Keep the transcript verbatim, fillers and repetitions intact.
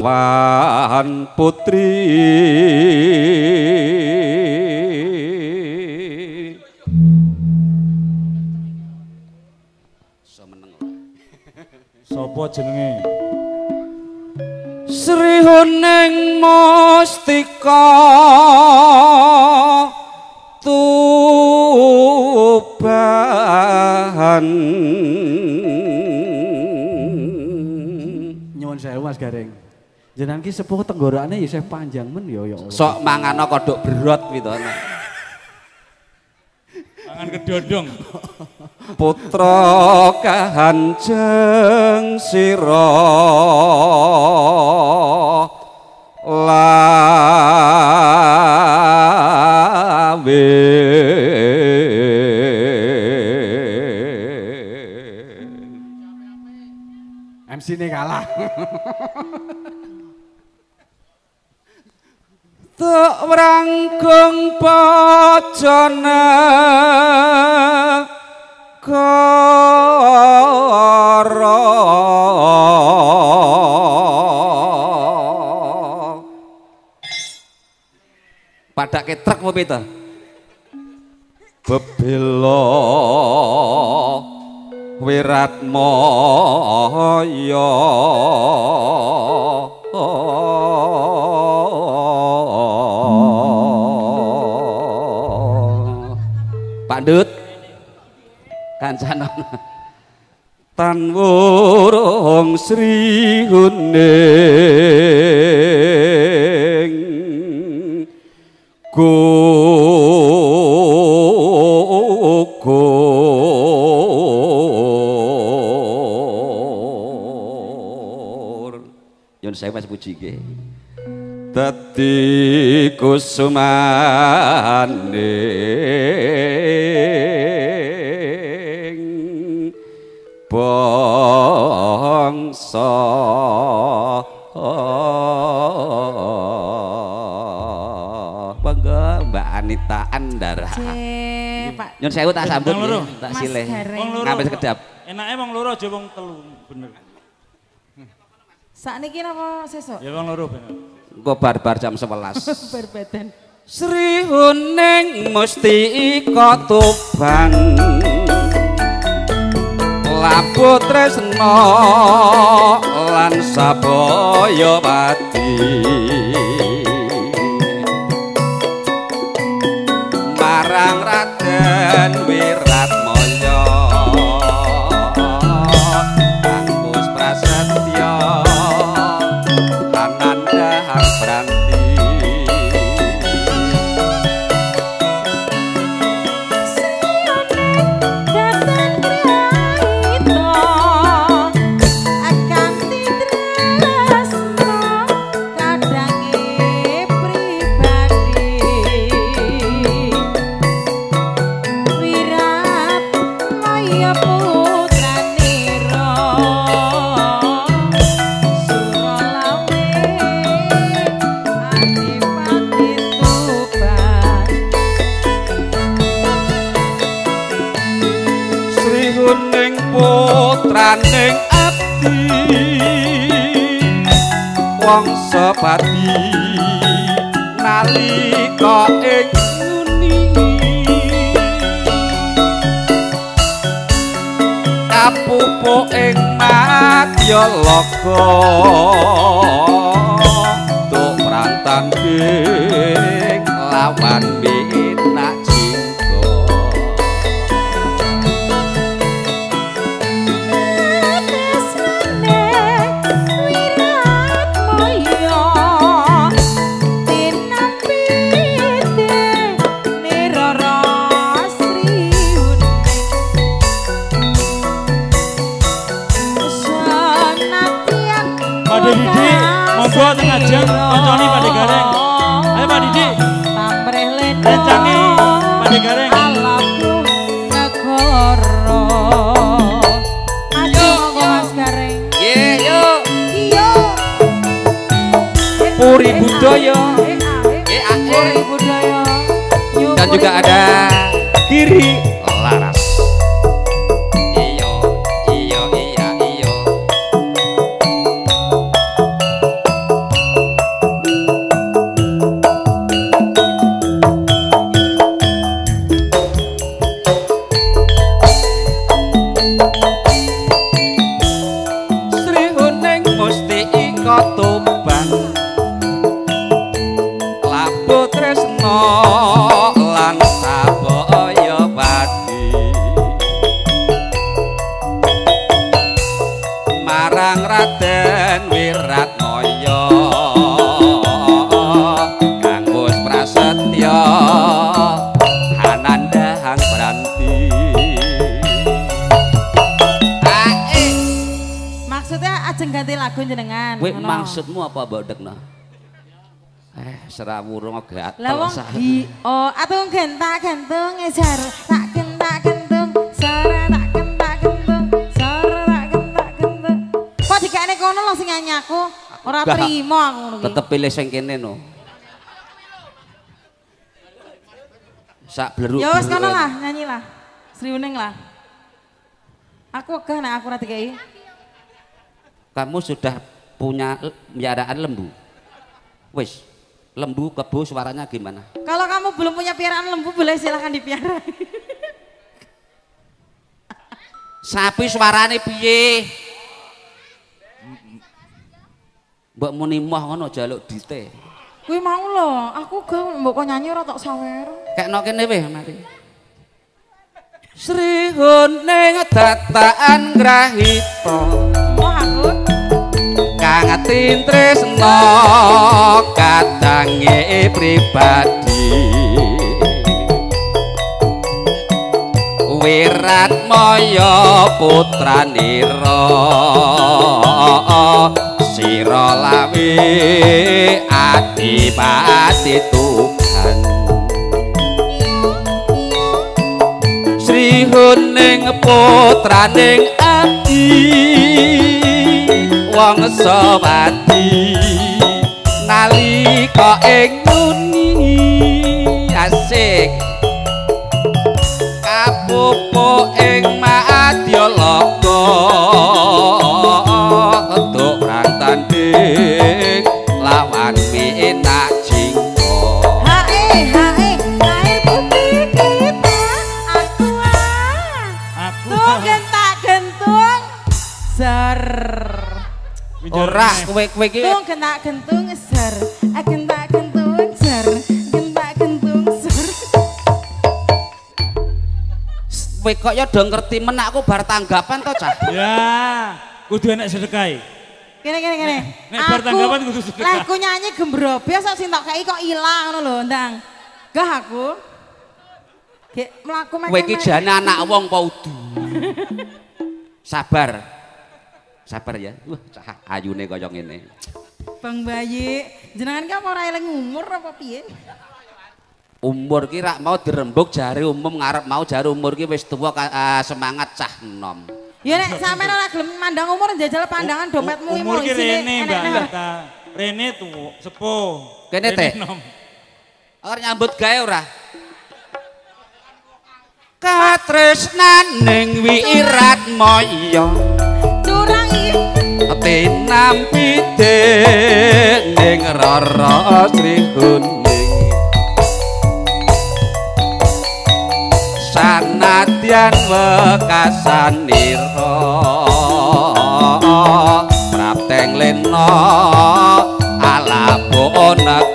Wan putri semeneng sapa jenenge Sri Huning Mustika Tuban nyuwun sewu Mas Gareng jenengan ki sepuh tenggorokane ya isih panjang men ya ya Allah. Sok mangano kodhok berot pitone. Mangan kedondong. Putra kahanjeng sira lawe M C-ne kalah. Tuk wranggung bojone karo padake truk apa itu? Bebelo Wiratmaya Pak Dut kancanan tan wurung Sri Huning gugur yen saya pas puji nggih dadi kusumane bangsa bangga Mbak Anita Andara nyon sewu tak sambut tak silih ngambil sekedap enake wong loro aja wong telu bener sakniki napa sesuk ya wong loro bener engko bar-bar jam sebelas berbadan Sri Huning Mustika Tuban Labu tresno lan sabaya pati marang Raden Wiratmaya Angkus Prasetya Ananda Hangranti putraning abdi wangsa pati nalika ing muni kapupuk ing madya laga tuk prang tanding lawan minak monggo tengah jam kancani Pak Gareng. Ayo Pak Didi. Pamrih lendo. Rencani Pak Gareng. Alaku negara. Ayo monggo Mas Gareng. Nggih, yuk. Iya. Puri budaya. Eh, Puri budaya. Dan juga ada Giri Laras. lajeng ganti lagu jenengan. Kowe maksudmu apa mbok dekno? Eh, serawurung gak lah wong di oh atung gentak gantung ngejar tak gentak gantung sore tak gentak gantung sore tak gentak gantung kok dikene kono lho sing nyanyi aku ora trimo aku ngono iki tetep pilih sing kene no sak bleru ya wis kono lah nyanyi lah Sriuning lah aku wegah nek aku ora dikei kamu sudah punya piaraan lembu wis lembu kebo suaranya gimana? Kalau kamu belum punya piaraan lembu boleh silahkan dipiara. Sapi suarane piye? Mbok muni moh ngono jaluk dite. Kuwi mau lho, aku gak mbok kok nyanyi ora tok sawer. Kekno kene weh mari. Sri Huning dataan grahita. Oh aku kang tresna kadange pribadi Wirat Maya putranira sira lawe adipati Tuhan Sri Huning putraning adi wong sawati nalika ing muni asik kapupuk ing Madyalaga entuk perang tanding lawan Minak Jingga hae hae air putih kita aku ah Aku tuh gentak gentung ser ora kowe kowe iki tung gentak gentung ser gentak gentung ser gentak gentung ser kowe kok ya do ngerti men aku bar tanggapan to cah ya kudu enek sedekah. kene kene kene Nek bar tanggapan kudu sedekah. lah aku nyanyi gembrobes kok sing tak kei kok ilang ngono lho ndang gah aku gek mlaku mek kowe iki jane anak wong apa udu sabar sabar ya wah cah ayune kaya ngene Bang Bayi jenengan ki apa ora eling umur apa piye umur ki rak mau dirembuk jare umum ngarep mau jare umur ki wis tuwa uh, semangat cah enom ya nek sampean ora gelem mandang umur njajal pandangan dompetmu iki Umur ki isine rene Mbak ta. Rene tuwa sepuh. Kene teh. Ora nyambut gawe ora katresnaning Wirat Maya curang iki tinampi dening Rara Sri Huning sanadyan wekasanira prapteng lena ala bona